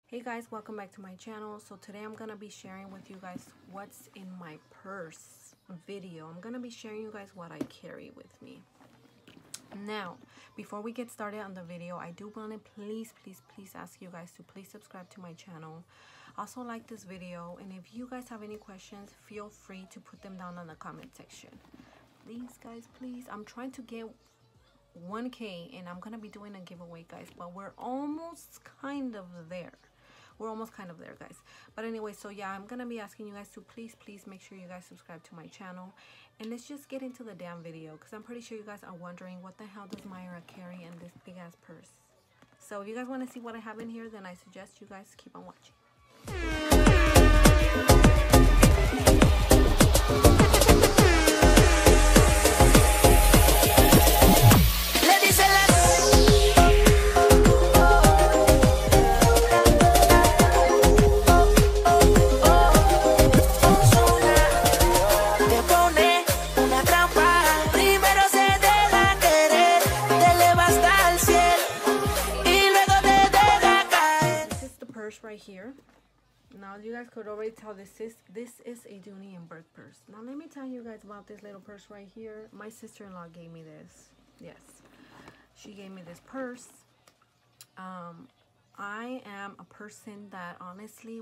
Hey guys, welcome back to my channel. So today I'm gonna be sharing with you guys what's in my purse video. I'm gonna be sharing you guys what I carry with me. Now, before we get started on the video, I do want to please ask you guys to please subscribe to my channel. Also like this video, and if you guys have any questions, feel free to put them down in the comment section. Please guys, please. I'm trying to get 1K and I'm gonna be doing a giveaway, guys, but we're almost kind of there. Guys. But anyway, so yeah, I'm gonna be asking you guys to please make sure you guys subscribe to my channel, and let's just get into the damn video, because I'm pretty sure you guys are wondering what the hell does Myra carry in this big ass purse. So if you guys want to see what I have in here, then I suggest you guys keep on watching. Right here. Now you guys could already tell this is a Dooney and Bourke purse. Now let me tell you guys about this little purse right here. My sister-in-law gave me this. Yes, she gave me this purse. I am a person that honestly,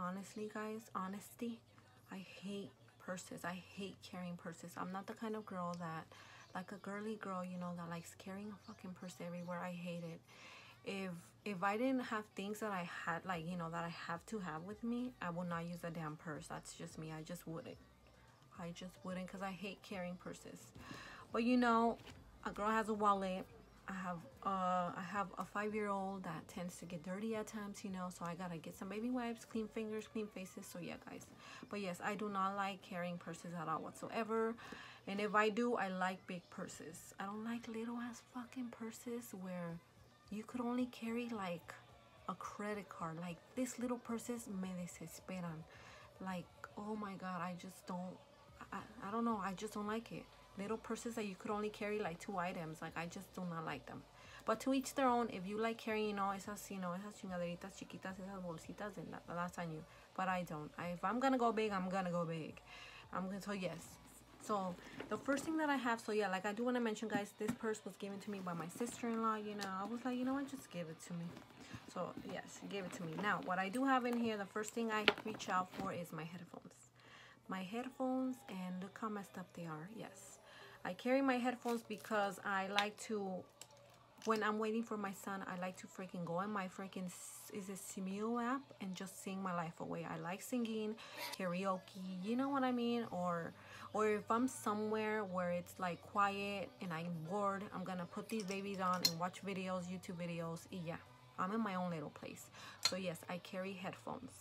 honesty, I hate purses. I hate carrying purses. I'm not the kind of girl that, like a girly girl, you know, that likes carrying a fucking purse everywhere. I hate it. If I didn't have things that I had, like, you know, that I have to have with me, I would not use a damn purse. That's just me. I just wouldn't because I hate carrying purses. But you know, a girl has a wallet. I have a 5-year-old that tends to get dirty at times, you know, so I gotta get some baby wipes, clean fingers, clean faces. So yeah guys, but yes, I do not like carrying purses at all whatsoever. And if I do, I like big purses. I don't like little ass fucking purses where you could only carry like a credit card. Like this little purses me desesperan. Like, oh my god, I just don't, I don't know, I just don't like it. Little purses that you could only carry like 2 items, like I just do not like them. But to each their own. If you like carrying, you know, esas chingaderitas chiquitas, esas bolsitas, then that's on you. But I don't. If I'm gonna go big, I'm gonna go big. So yes. So the first thing that I have, so yeah, like I do want to mention guys, this purse was given to me by my sister-in-law. You know, I was like, you know what, just give it to me. So yes, she gave it to me. Now what I do have in here, the first thing I reach out for is my headphones. My headphones, and look how messed up they are. Yes, I carry my headphones because I like to, when I'm waiting for my son, I like to freaking go on my freaking, is it Simeo app, and just sing my life away. I like singing karaoke, you know what I mean? Or if I'm somewhere where it's like quiet and I'm bored, I'm gonna put these babies on and watch videos, YouTube videos. Yeah, I'm in my own little place. So yes, I carry headphones.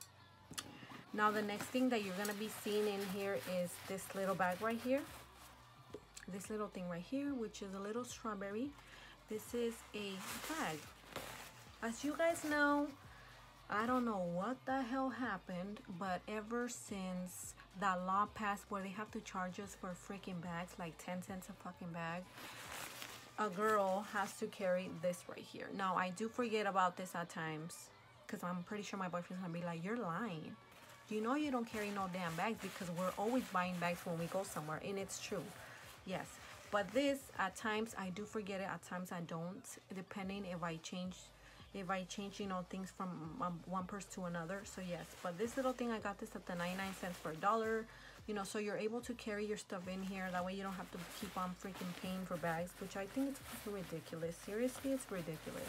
Now the next thing that you're gonna be seeing in here is this little bag right here. This little thing right here, which is a little strawberry. This is a bag. As you guys know, I don't know what the hell happened, but ever since that law passed where they have to charge us for freaking bags, like 10 cents a fucking bag, a girl has to carry this right here. Now I do forget about this at times, because I'm pretty sure my boyfriend's gonna be like, you're lying. You know you don't carry no damn bags, because we're always buying bags when we go somewhere, and it's true. Yes, but this, at times I do forget it, at times I don't, depending if I change, you know, things from one purse to another. So yes, but this little thing, I got this at the 99 cents for $1, you know, so you're able to carry your stuff in here. That way you don't have to keep on freaking paying for bags, which I think it's ridiculous. Seriously, it's ridiculous.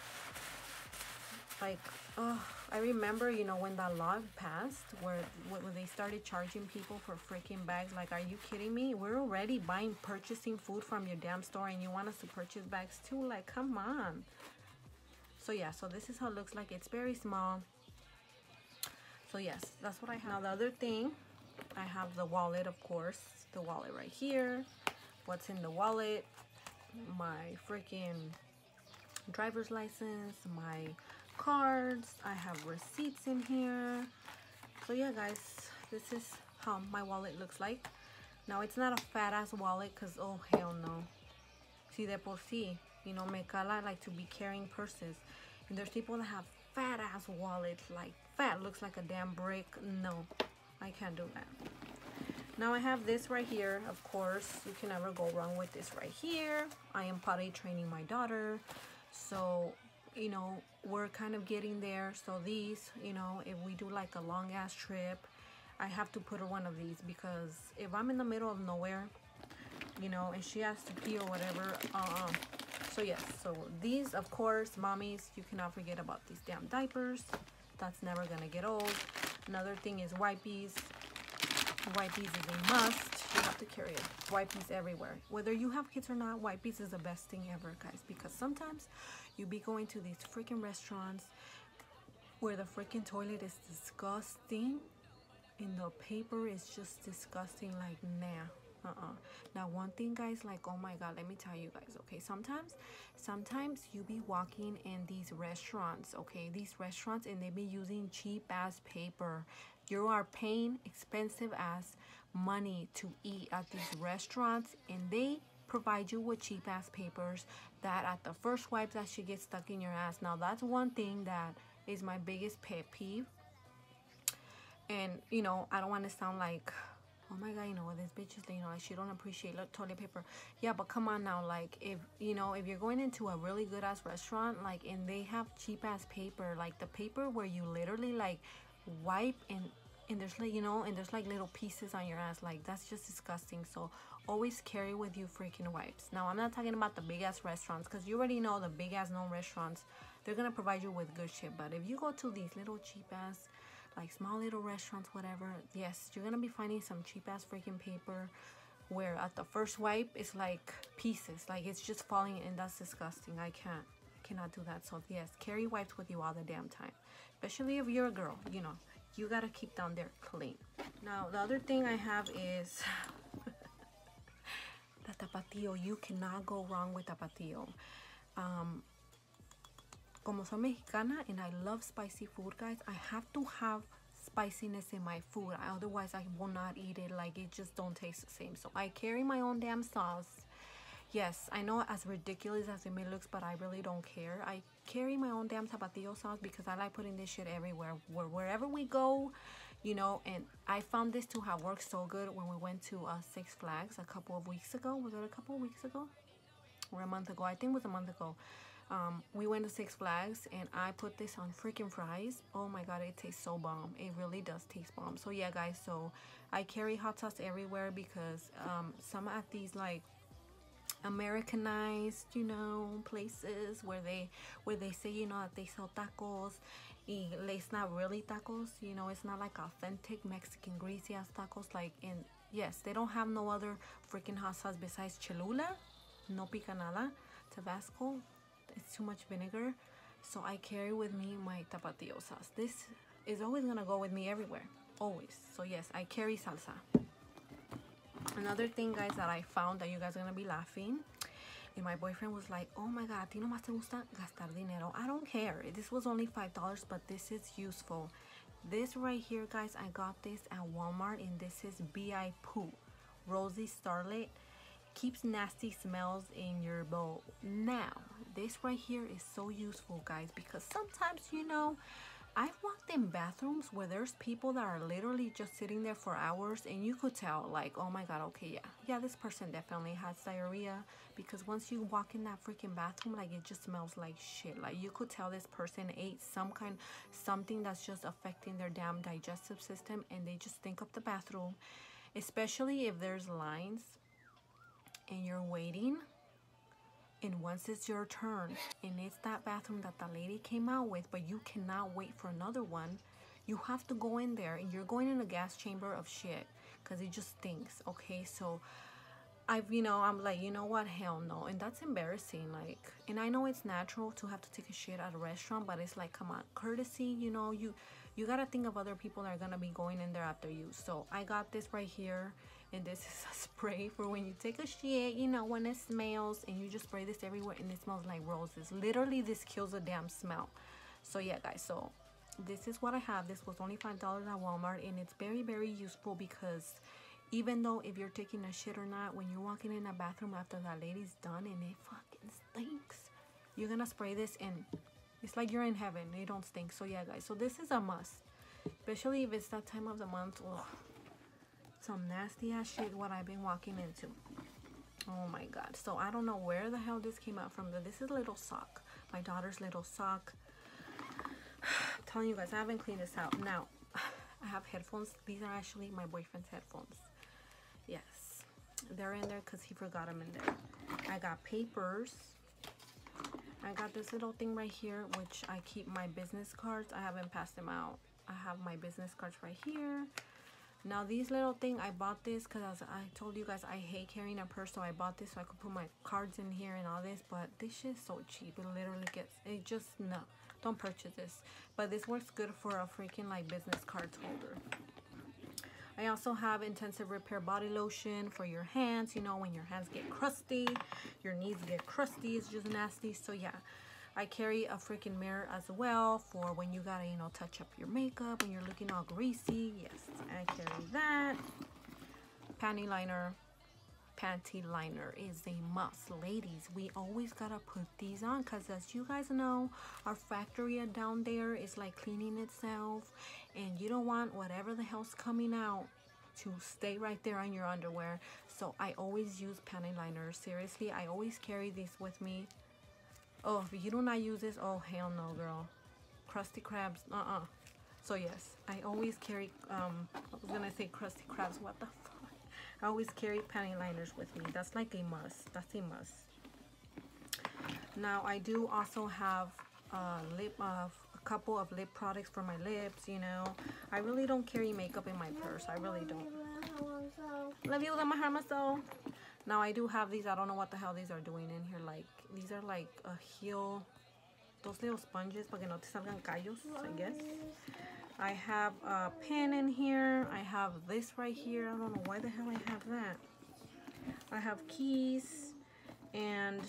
Like, I remember, you know, when that law passed, where they started charging people for freaking bags. Like, are you kidding me? We're already purchasing food from your damn store, and you want us to purchase bags too? Like, come on. So yeah, so this is how it looks like. It's very small. So yes, that's what I have. Now the other thing, I have the wallet, of course. The wallet right here. What's in the wallet? My freaking driver's license, my cards, I have receipts in here. So yeah guys, this is how my wallet looks like. Now it's not a fat ass wallet, because oh hell no. Si de por si, you know, me cala like to be carrying purses. And there's people that have fat ass wallet, like fat, looks like a damn brick. No, I can't do that. Now I have this right here. Of course, you can never go wrong with this right here. I am potty training my daughter, so you know we're kind of getting there. So these, you know, if we do like a long ass trip, I have to put her one of these, because if I'm in the middle of nowhere, you know, and she has to pee or whatever, so yes, so these, of course, mommies, you cannot forget about these damn diapers. That's never gonna get old. Another thing is wipes. Wipes is a must. You have to carry it. Wipes everywhere. Whether you have kids or not, wipes is the best thing ever, guys. Because sometimes you be going to these freaking restaurants where the freaking toilet is disgusting and the paper is just disgusting. Like, nah. Now one thing, guys, like, oh my god, let me tell you guys, okay, sometimes you be walking in these restaurants, okay, these restaurants, and they be using cheap ass paper. You are paying expensive ass money to eat at these restaurants, and they provide you with cheap ass papers that at the first wipe that should get stuck in your ass. Now that's one thing that is my biggest pet peeve. And you know, I don't want to sound like, oh my god, you know, this bitch is, you know, like, she don't appreciate toilet paper. Yeah, but come on now, like, if you know, if you're going into a really good ass restaurant, like, and they have cheap ass paper, like the paper where you literally like wipe, and there's like, you know, and there's like little pieces on your ass, like, that's just disgusting. So always carry with you freaking wipes. Now I'm not talking about the big ass restaurants, because you already know the big ass known restaurants, they're gonna provide you with good shit. But if you go to these little cheap ass, like, small little restaurants, whatever, yes, you're gonna be finding some cheap ass freaking paper where at the first wipe it's like pieces, like it's just falling, and that's disgusting. I cannot do that. So yes, carry wipes with you all the damn time, especially if you're a girl, you know, you gotta keep down there clean. Now the other thing I have is the tapatio. You cannot go wrong with tapatio. Como soy mexicana and I love spicy food, guys, I have to have spiciness in my food, otherwise I will not eat it. Like, it just don't taste the same. So I carry my own damn sauce. Yes, I know, as ridiculous as it may look, but I really don't care. I carry my own damn tapatio sauce because I like putting this shit everywhere, wherever we go, you know. And I found this to have worked so good when we went to Six Flags a couple of weeks ago. Was it a couple of weeks ago or a month ago? I think it was a month ago. We went to Six Flags and I put this on freaking fries. Oh my god, it tastes so bomb. It really does taste bomb. So yeah, guys, so I carry hot sauce everywhere because some at these like Americanized, you know, places where they say, you know, that they sell tacos, it's not really tacos, you know, it's not like authentic Mexican greasy ass tacos. Like, in, yes, they don't have no other freaking hot sauce besides Cholula, no pica nada, Tabasco. It's too much vinegar. So I carry with me my tapatio sauce. This is always gonna go with me everywhere, always. So yes, I carry salsa. Another thing, guys, that I found that you guys are gonna be laughing, and my boyfriend was like, oh my god, ¿a ti nomás te gusta gastar dinero? I don't care. This was only $5, but this is useful. This right here, guys, I got this at Walmart, and this is B.I. Poo Rosy Starlet. Keeps nasty smells in your bowl. Now this right here is so useful, guys, because sometimes, you know, I've walked in bathrooms where there's people that are literally just sitting there for hours, and you could tell, like, oh my god, okay, yeah, this person definitely has diarrhea, because once you walk in that freaking bathroom, like, it just smells like shit. Like, you could tell this person ate something that's just affecting their damn digestive system, and they just stink up the bathroom, especially if there's lines and you're waiting, and once it's your turn and it's that bathroom that the lady came out with, but you cannot wait for another one, you have to go in there, and you're going in a gas chamber of shit because it just stinks. Okay, so I'm like, you know what, hell no. And that's embarrassing. Like, and I know it's natural to have to take a shit at a restaurant, but it's like, come on, courtesy, you know, you gotta think of other people that are gonna be going in there after you. So I got this right here, and this is a spray for when you take a shit, you know, when it smells, and you just spray this everywhere, and it smells like roses. Literally, this kills the damn smell. So yeah, guys, so this is what I have. This was only $5 at Walmart, and it's very, very useful, because even though if you're taking a shit or not, when you're walking in a bathroom after that lady's done and it fucking stinks, you're gonna spray this, and It's like you're in heaven. They don't stink. So yeah, guys, so this is a must, especially if it's that time of the month. Ugh. Some nasty ass shit what I've been walking into. Oh my god. So I don't know where the hell this came out from. This is a little sock, my daughter's little sock. I'm telling you guys, I haven't cleaned this out. Now I have headphones. These are actually my boyfriend's headphones. Yes, they're in there because he forgot them in there. I got papers. I got this little thing right here, which I keep my business cards. I haven't passed them out. I have my business cards right here. Now these little thing, I bought this because I told you guys I hate carrying a purse, so I bought this so I could put my cards in here and all this. But this shit is so cheap. It literally gets, it just, no, don't purchase this. But this works good for a freaking like business cards holder. I also have intensive repair body lotion for your hands. You know, when your hands get crusty, your knees get crusty, it's just nasty. So yeah, I carry a freaking mirror as well for when you gotta, you know, touch up your makeup when you're looking all greasy. Yes, I carry that. Panty liner. Panty liner is a must, ladies. We always gotta put these on because, as you guys know, our factory down there is like cleaning itself, and you don't want whatever the hell's coming out to stay right there on your underwear. So I always use panty liners. Seriously, I always carry this with me. Oh, if you do not use this, oh hell no, girl. Krusty Krabs, So yes, I always carry I was gonna say Krusty Krabs, what the fuck. I always carry panty liners with me. That's like a must. That's a must. Now I do also have a couple of lip products for my lips. You know, I really don't carry makeup in my purse. I really don't. Love you, Mahamaso. Now I do have these. I don't know what the hell these are doing in here. Like, these are like a heel, those little sponges para que no te salgan callos, I guess. I have a pen in here. I have this right here. I don't know why the hell I have that. I have keys, and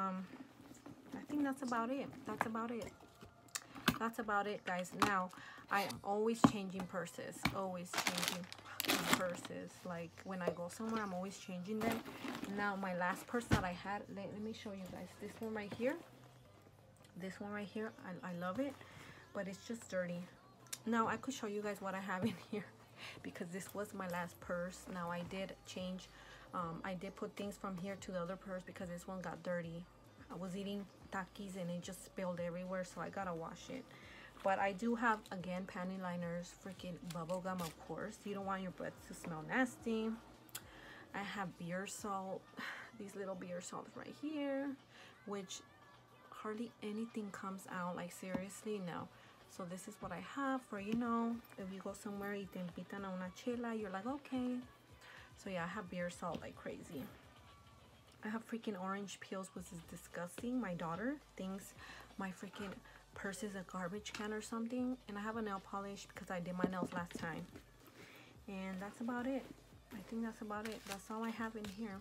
I think that's about it. That's about it. That's about it, guys. Now, I am always changing purses. Always changing purses. Like, when I go somewhere, I'm always changing them. Now, my last purse that I had, let me show you guys. This one right here. This one right here. I love it, but it's just dirty. Now I could show you guys what I have in here because this was my last purse. Now I did change, I did put things from here to the other purse because this one got dirty. I was eating Takis and it just spilled everywhere, so I gotta wash it. But I do have, again, panty liners, freaking bubble gum, of course. You don't want your breath to smell nasty. I have beer salt, these little beer salts right here, which hardly anything comes out, like seriously, no. So this is what I have for, you know, if you go somewhere y te invitan a una chela, you're like, okay. So yeah, I have beer salt like crazy. I have freaking orange peels, which is disgusting. My daughter thinks my freaking purse is a garbage can or something. And I have a nail polish because I did my nails last time. And that's about it. I think that's about it. That's all I have in here.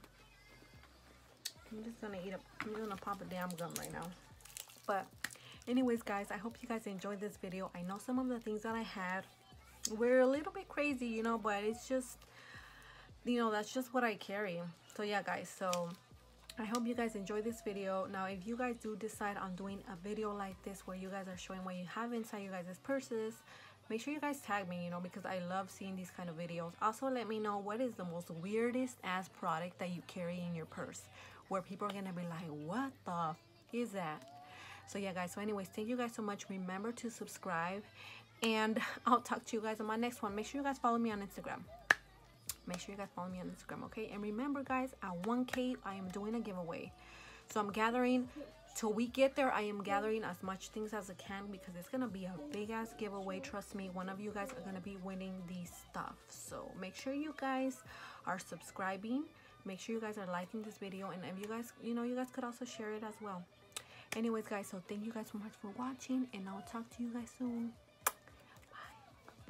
I'm just gonna I'm gonna pop a damn gum right now. But anyways, guys, I hope you guys enjoyed this video. I know some of the things that I had were a little bit crazy, you know, but it's just, you know, that's just what I carry. So yeah, guys, so I hope you guys enjoyed this video. Now, if you guys do decide on doing a video like this where you guys are showing what you have inside you guys' purses, make sure you guys tag me, you know, because I love seeing these kind of videos. Also, let me know what is the most weirdest ass product that you carry in your purse, where people are gonna be like, what the f is that? So yeah, guys, so anyways, thank you guys so much. Remember to subscribe, and I'll talk to you guys on my next one. Make sure you guys follow me on Instagram. Make sure you guys follow me on Instagram, okay? And remember, guys, at 1K, I am doing a giveaway. So I'm gathering, till we get there, I am gathering as much things as I can because it's gonna be a big ass giveaway. Trust me, one of you guys are gonna be winning these stuff. So make sure you guys are subscribing. Make sure you guys are liking this video, and if you guys, you know, you guys could also share it as well. Anyways, guys, so thank you guys so much for watching, and I'll talk to you guys soon.